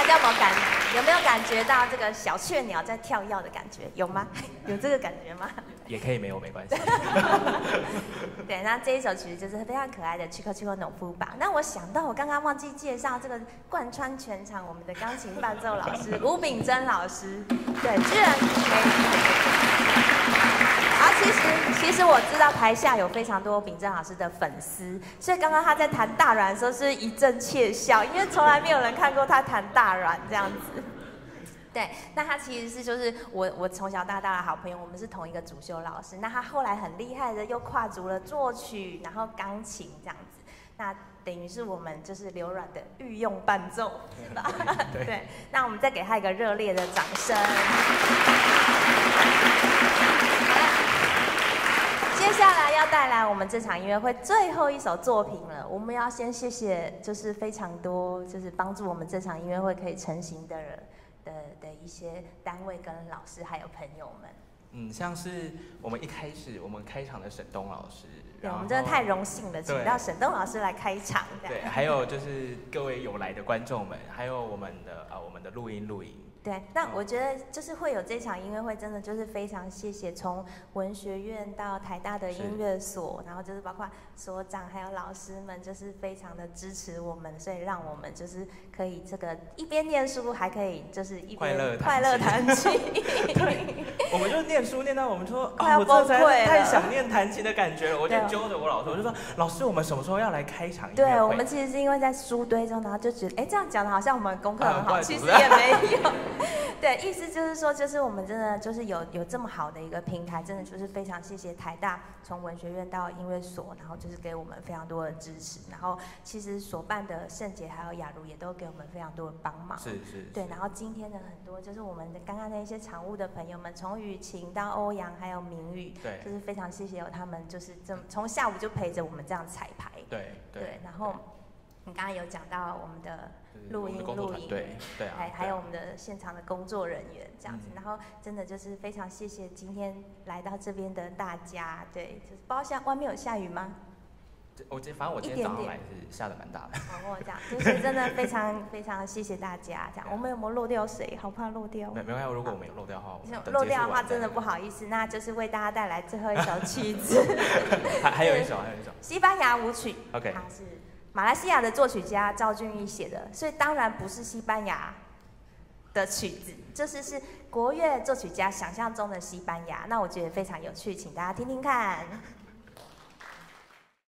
大家有没有感觉到这个小雀鸟在跳跃的感觉？有吗？有这个感觉吗？ 也可以没有，没关系。 对，那这一首曲子就是非常可爱的《Chico Chico 农夫榜》。那我想到我刚刚忘记介绍这个贯穿全场我们的钢琴伴奏老师吴秉珍老师，对，居然其实我知道台下有非常多秉珍老师的粉丝，所以刚刚他在弹大软的时候是一阵窃笑，因为从来没有人看过他弹大软这样子。对，那他其实是就是我从小到大的好朋友，我们是同一个主修老师。那他后来很厉害的又跨足了作曲，然后钢琴这样子，那等于是我们就是刘软的御用伴奏，是吧？对，那我们再给他一个热烈的掌声。接下来要带来我们这场音乐会最后一首作品了。我们要先谢谢，就是非常多，就是帮助我们这场音乐会可以成型的一些单位跟老师还有朋友们。 像是我们一开始我们开场的沈东老师， 对，我们真的太荣幸了，请到沈东老师来开场。 对，还有就是各位有来的观众们，还有我们的录音。 对，那我觉得就是会有这场音乐会，真的就是非常谢谢从文学院到台大的音乐所，然后就是包括所长还有老师们，就是非常的支持我们，所以让我们就是可以这个一边念书，还可以就是一边快乐弹琴。 对，我们就念书念到我们说快要崩溃了， 太想念弹琴的感觉了。我就揪着我老师，我就说老师，我们什么时候要来开场音乐会？ 对，我们其实是因为在书堆中，然后就觉得这样讲的好像我们功课很好，其实也没有。对，意思就是说，就是我们真的就是有这么好的一个平台，真的就是非常谢谢台大从文学院到音乐所，然后就是给我们非常多的支持，然后其实所办的圣杰还有雅茹也都给我们非常多的帮忙。 是。 对，然后今天的很多就是我们的刚刚那些场务的朋友们，从雨晴到欧阳还有明宇， 对， 就是非常谢谢有他们，就是从下午就陪着我们这样彩排。对，然后你刚刚有讲到我们的录音， 对啊， 还有我们的现场的工作人员这样子，然后真的就是非常谢谢今天来到这边的大家，对，就是不知道外面有下雨吗？ 反正我今天早上来是下的蛮大的。 哦，这样就是真的非常非常谢谢大家。这样，我们有没有漏掉谁？好怕漏掉。 没关系，如果我们有漏掉的话， 漏掉的话真的不好意思，那就是为大家带来最后一首曲子。 还有一首西班牙舞曲。 OK， 它是马来西亚的作曲家赵俊义写的，所以当然不是西班牙的曲子，是国乐作曲家想象中的西班牙。那我觉得非常有趣，请大家听听看。